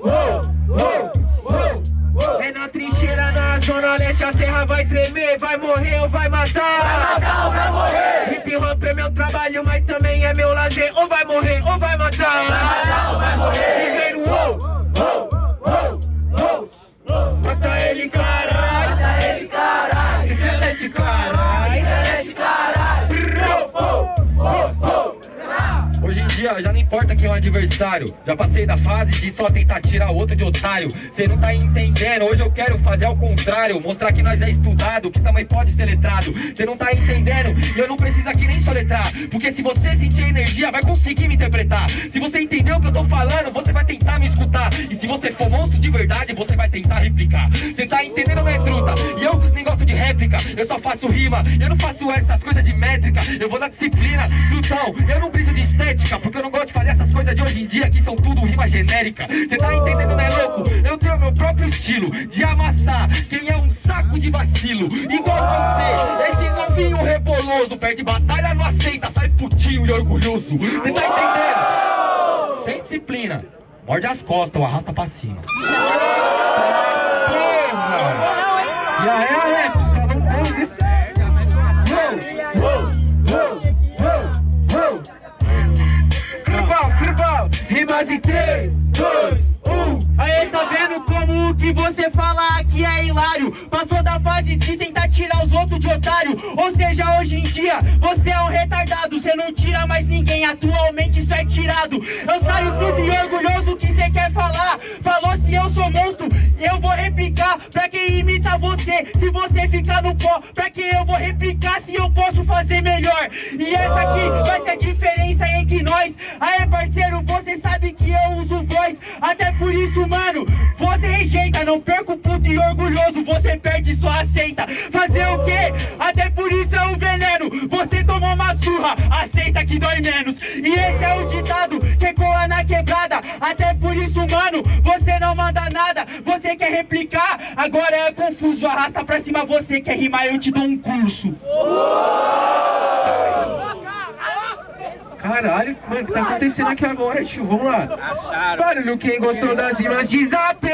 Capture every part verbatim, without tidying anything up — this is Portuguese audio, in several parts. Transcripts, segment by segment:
É na trincheira, na zona leste, a terra vai tremer, vai morrer ou vai matar. Vai matar ou vai morrer. Hip hop é meu trabalho, mas também é meu lazer. Ou vai morrer ou vai matar. Vai matar ou vai morrer. Primeiro, uou, uou, uou, uou, uou. Mata ele, caralho. Mata ele, caralho. Excelente, caralho. Excelente, caralho. Hoje em dia já não importa quem é o adversário. Já passei da fase de só tentar tirar o outro de otário. Cê não tá entendendo, hoje eu quero fazer ao contrário. Mostrar que nós é estudado, que também pode ser letrado. Cê não tá entendendo, e eu não preciso aqui nem soletrar. Porque se você sentir a energia, vai conseguir me interpretar. Se você entender o que eu tô falando, você vai tentar me escutar. E se você for monstro de verdade, você vai tentar replicar. Cê tá entendendo, não é truta? E eu nem gosto de réplica, eu só faço rima. Eu não faço essas coisas de métrica, eu vou na disciplina. Trutão, eu não preciso de estética, porque eu não gosto de fazer essas coisas de hoje em dia que são tudo rima genérica. Cê tá entendendo, né, louco? Eu tenho meu próprio estilo de amassar quem é um saco de vacilo. Igual você, esses novinho reboloso, perde batalha, não aceita, sai putinho e orgulhoso. Cê tá entendendo? Sem disciplina, morde as costas ou arrasta pra cima. Porra! E aí, Alex, tá no mundo desse... Rimas em três, dois, um. Aí, tá vendo como o que você fala aqui é hilário? Passou da fase de tentar tirar os outros de otário. Ou seja, hoje em dia, você é um retardado. Você não tira mais ninguém, atualmente isso é tirado. Eu saio vivo e orgulhoso, o que você quer falar? Falou se eu sou monstro, eu vou replicar pra quem imita você. Se você ficar no pó, pra quem eu vou replicar se eu posso fazer melhor? E essa aqui vai ser a diferença entre nós. Aê, parceiro, você sabe que eu uso voz. Até por isso, mano, você rejeita. Não perco puto e orgulhoso, você perde só aceita. Fazer o quê? Até por isso é o veneno. Você tomou uma surra, aceita que dói menos. E esse é o ditado que ecoa na quebrada. Até por isso, mano, você não manda nada. Você quer replicar? Agora é confuso. Arrasta pra cima, você quer rimar, eu te dou um curso. Caralho, mano, o que tá acontecendo aqui agora, tio? Vamos lá. Barulho quem gostou das rimas de Zap.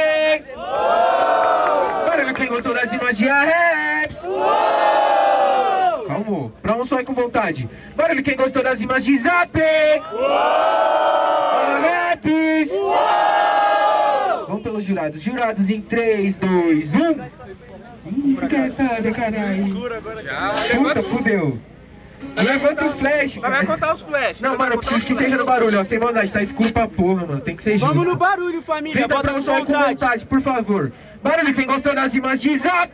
Barulho quem gostou das rimas de Arreps. Calma, pra um só e com vontade. Barulho quem gostou das rimas de Zap. Arreps. Vamos pelos jurados. Jurados em três, dois, um. Ih, fica tarde, caralho. Puta, fudeu. Levanta o flash. Vai contar os flash. Não, mano, eu preciso que seja no barulho, ó. Sem maldade, tá escuro pra porra, mano. Tem que ser justo. Vamos no barulho, família. Grita pra um só com vontade, por favor. Barulho, quem gostou das rimas de Zap.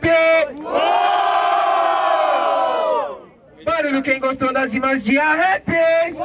Barulho, quem gostou das rimas de Arrepes.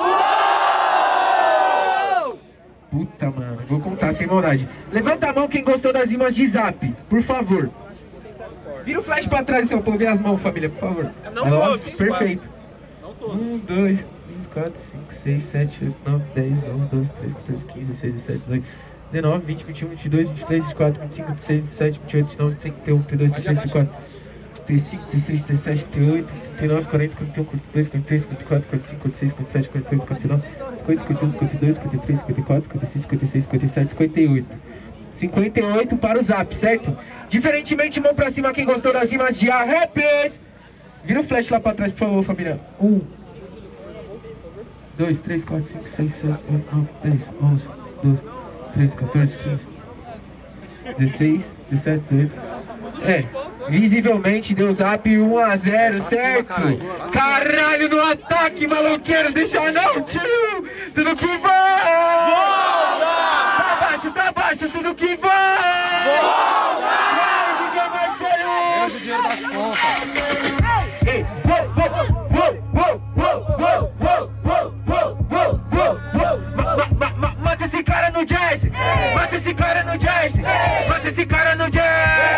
Puta, mano, vou contar sem maldade. Levanta a mão quem gostou das rimas de Zap, por favor. Vira o flash pra trás, seu povo, e as mãos, família, por favor. Não Nossa, todos. perfeito. Não todos. um, dois, três, quatro, cinco, seis, sete, oito, nove, dez, onze, doze, treze, quatorze, quinze, dezesseis, dezessete, dezoito, dezenove, vinte, vinte e um, vinte e dois, vinte e três, vinte e quatro, vinte e cinco, vinte e seis, vinte e sete, vinte e oito, vinte e nove, trinta e um, trinta e dois, trinta e três, trinta e quatro, trinta e cinco, trinta e seis, trinta e sete, trinta e oito, trinta e nove, quarenta, quarenta e um, quarenta e dois, quarenta e três, quarenta e quatro, quarenta e cinco, quarenta e seis, quarenta e sete, quarenta e oito, quarenta e nove, cinquenta, cinquenta e um, cinquenta e dois, cinquenta e três, cinquenta e quatro, cinquenta e cinco, cinquenta e seis, cinquenta e sete, cinquenta e oito. cinquenta e oito para o Zap, certo? Diferentemente, mão pra cima quem gostou das rimas de Arrepes. Vira o flash lá pra trás, por favor, família. Um, dois, três, quatro, cinco, seis, sete, oito, nove, dez, onze, doze, treze, quatorze, quinze, dezesseis, dezessete, dezoito. É, visivelmente deu Zap um a zero, certo? Caralho, no ataque, maloqueiro, deixa não, tio! Tudo que vai! Tá baixo, tá baixo, tudo que vai! D J Marcelo! Esse dinheiro das contas. Ei, uou, uou, uou, uou, uou, uou, uou, uou, uou, uou, uou. Ma- ma- ma- ma- Mata esse cara no jazz! Mata esse cara no jazz! Mata esse cara no jazz!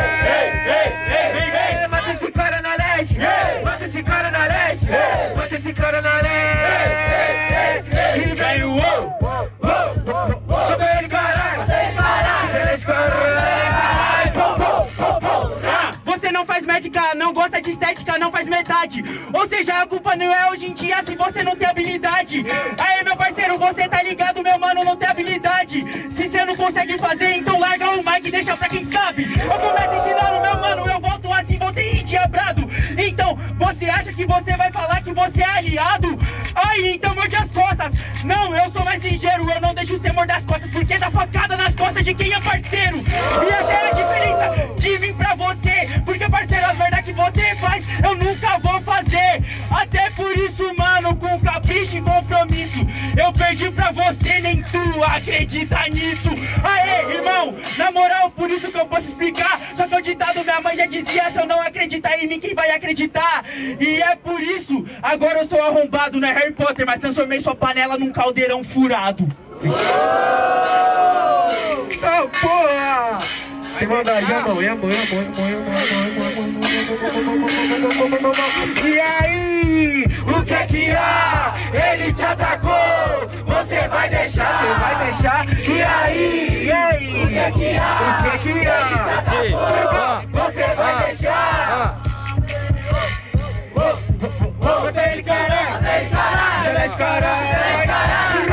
Mata esse cara na leste! Mata esse cara na leste! Mata esse cara na leste! E vem o uou! Mata ele, caralho! Excelente, caralho! Você não faz faz médica, não gosta de estética, não faz metade. Ou seja, a culpa não é hoje em dia se você não tem habilidade. Aí, meu parceiro, você tá ligado, meu mano, não tem habilidade. Se você não consegue fazer, então larga o mic e deixa pra quem sabe. Eu começo ensinando, meu mano, eu volto assim, voltei endiabrado. Então, você acha que você vai falar que você é aliado? Aí, então morde as costas. Não, eu sou mais ligeiro, eu não deixo você morder as costas, porque dá facada nas costas de quem é parceiro. E essa é a diferença de vir pra você, porque parceiro, as merda que você faz, eu nunca vou fazer. Até por isso, mano, com capricho e compromisso, eu perdi pra você, nem tu acredita nisso. Aê, irmão, na moral, por isso que eu posso explicar. Só que o ditado minha mãe já dizia, se eu não acreditar em mim, quem vai acreditar? E é por isso, agora eu sou arrombado, não é Harry Potter, mas transformei sua panela num caldeirão furado. Ah, porra! Sem maldade, amor, amor, amor, amor. E aí, o que é que há? Ele te atacou, você vai deixar? Você vai deixar? E aí, e aí? O que é que há? O que é que há? Ele te atacou, você vai deixar? Bota ele, caralho! Bota ele, caralho! Celeste, caralho!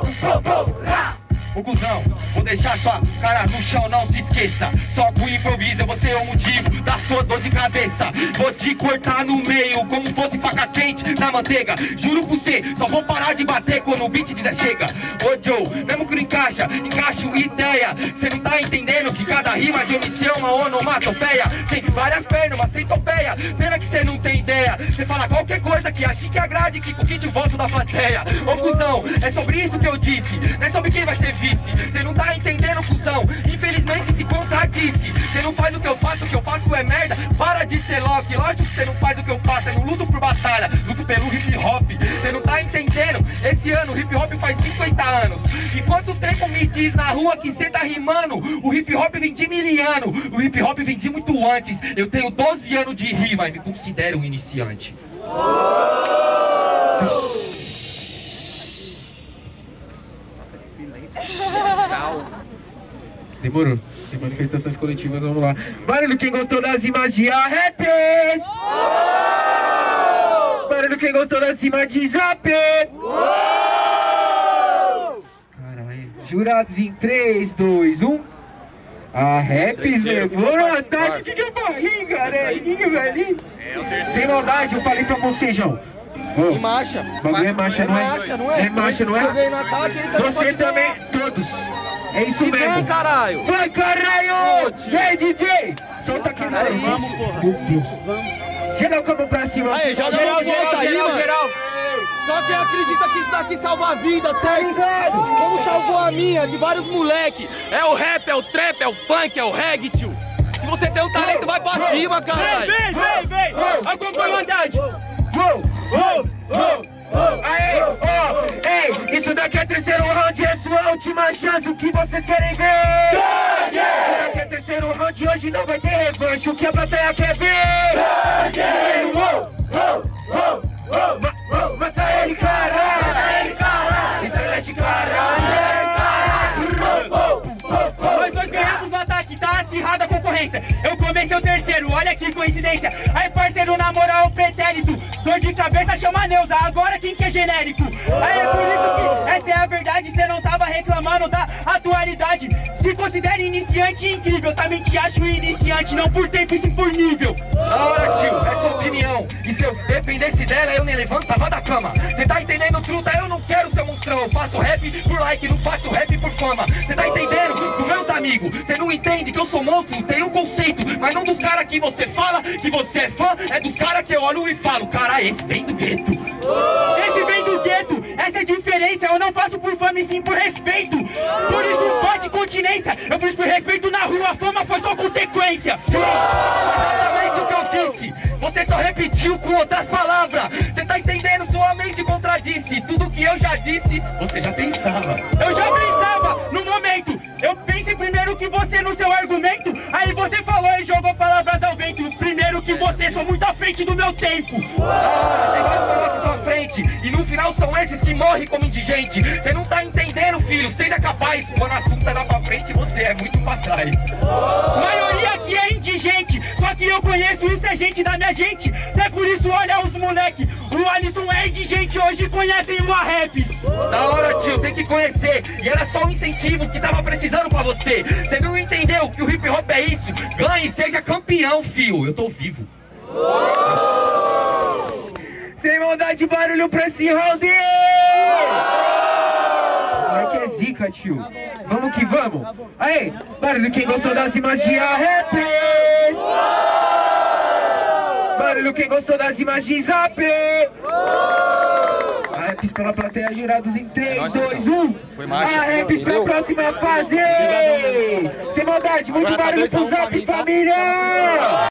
Ô cuzão, vou deixar sua cara no chão, não se esqueça. Só com improviso eu vou ser o motivo da sua dor de cabeça. Vou te cortar no meio como fosse faca quente na manteiga. Juro por você, só vou parar de bater quando o beat dizer chega. Ô Joe, mesmo que não encaixa, encaixo ideia. Cê não tá entendendo que cada rima de omissão é uma onomatopeia. Tem várias pernas, uma centopeia. Pena que cê não tem ideia. Cê fala qualquer coisa que ache que agrade, que conquiste o voto da plateia. Ô cuzão, é sobre isso que eu disse, não é sobre quem vai ser vice. Cê não tá entendendo, cuzão, infelizmente se contradisse. Cê não faz o que eu faço, o que eu faço é merda. Para de ser Loki, lógico que cê não faz o que eu faço. Eu não luto por batalha, luto pelo hip hop. Cê não tá entendendo, esse ano o hip hop faz cinquenta anos. E quanto tempo me diz na rua que cê tá rimando? O hip hop vem de miliano, o hip hop vem de muito antes. Eu tenho doze anos de rima e me considero um iniciante. Demorou. Tem manifestações coletivas, vamos lá. Barulho quem gostou das rimas de arrepes. Barulho quem gostou das rimas de zap. Caralho. Jurados em três, dois, um. Arrepes levou no ataque. O que que eu falei, galera? O que que eu falei? Sem maldade, eu falei pra você, João. Oh, em marcha. Bagulho é marcha, não é? Marcha, não é? É marcha, não é? Eu no ataque, ele você também, todos. É isso e mesmo. Vem, caralho. Vai, caralho! Ei, D J! Solta aqui na Aí, vamos, porra. Meu Deus. Geral, como pra cima. Aí, joga geral, no geral, aí, geral, mano. geral. Só quem acredita que isso daqui salva a vida, certo? Ligado. Como salvou a minha, de vários moleque. É o rap, é o trap, é o funk, é o reggae, tio. Se você tem um talento, vai pra cima, caralho. Vem, vem, vem! Acompanha a andade! Uou, uou, uou. Aê, oh, ei, isso daqui é terceiro round, é sua última chance, o que vocês querem ver? Sangue! Isso daqui é terceiro round, hoje não vai ter revanche, o que a plateia quer ver? Sangue! Uou, uou, uou, uou, mata ele, caralho! Mata ele, caralho! Isso é de caralho! Nós dois ganhamos no ataque, tá acirrada a concorrência. Eu comecei o terceiro, olha que coincidência. Aí parceiro, na moral, pretérito. Dor de cabeça chama Neuza, agora quem que é genérico? Aí é por isso que essa é a verdade. Cê não tava reclamando da atualidade. Se considera iniciante incrível, também te acho iniciante, não por tempo e sim por nível. Da hora, tio, é sua opinião. E se eu dependesse dela, eu nem levantava da cama. Cê tá entendendo, truta? Eu não quero ser monstrão. Eu faço rap por like, não faço rap por fama. Cê tá entendendo? Dos meus amigos, cê não entende que eu sou monstro, tenho um conceito. Mas não dos caras que você fala que você é fã, é dos caras que eu olho e falo, cara, esse vem do gueto. Esse vem do gueto, essa é a diferença. Eu não faço por fama e sim por respeito. Por isso pode continência. Eu fiz por respeito na rua, a fama foi só consequência. Sim, exatamente o que eu disse. Você só repetiu com outras palavras. Você tá entendendo? Sua mente contradisse. Tudo que eu já disse, você já pensava. Eu já pensava no momento. Eu pensei primeiro que você no seu argumento. Aí você falou e jogou palavras ao vento. Primeiro que você, sou muito à frente do meu tempo. Ah, tem vários palavras à sua frente. E no final são esses que morrem como indigente. Você não tá entendendo, filho, seja capaz. Quando o assunto é lá pra frente, você é muito pra trás. A maioria aqui é indigente. gente. Só que eu conheço isso, é gente da minha gente. É por isso, olha os moleque. O Alisson é indigente, hoje conhecem o Raps. Da hora, tio, tem que conhecer. E era só um incentivo que tava precisando pra você. Você não entendeu que o hip hop é isso? Ganhe, seja campeão, fio. Eu tô vivo. Sem maldade, barulho pra esse round! Como é que é zica, tio? Vamos que vamos! Aí, barulho quem gostou das rimas de Raps! Barulho quem gostou das rimas de Zap! Raps pela plateia, jurados em três, dois, um! Foi marcha. Raps pra próxima fase! Sem maldade, muito barulho pro Zap, família!